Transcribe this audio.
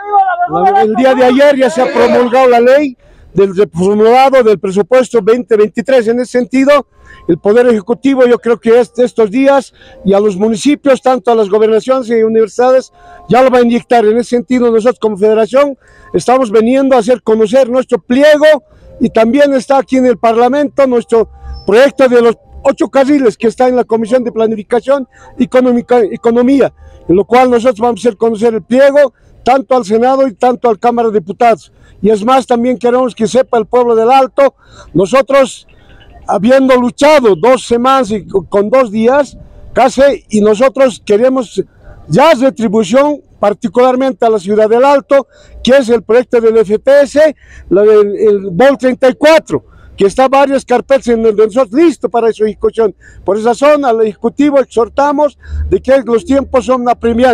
El día de ayer ya se ha promulgado la ley del reformulado del presupuesto 2023. En ese sentido, el Poder Ejecutivo, yo creo que estos días, y a los municipios, tanto a las gobernaciones y universidades, ya lo va a inyectar. En ese sentido, nosotros como Federación estamos veniendo a hacer conocer nuestro pliego, y también está aquí en el Parlamento nuestro proyecto de los 8 carriles que está en la Comisión de Planificación y Economía, en lo cual nosotros vamos a hacer conocer el pliego tanto al Senado y tanto al Cámara de Diputados. Y es más, también queremos que sepa el pueblo del Alto, nosotros habiendo luchado 2 semanas y con 2 días casi, y nosotros queremos ya retribución particularmente a la ciudad del Alto, que es el proyecto del FPS, el BOL 34, que está varias carpetas en el de nosotros listo para su ejecución. Por esa razón, al Ejecutivo exhortamos de que los tiempos son apremiantes.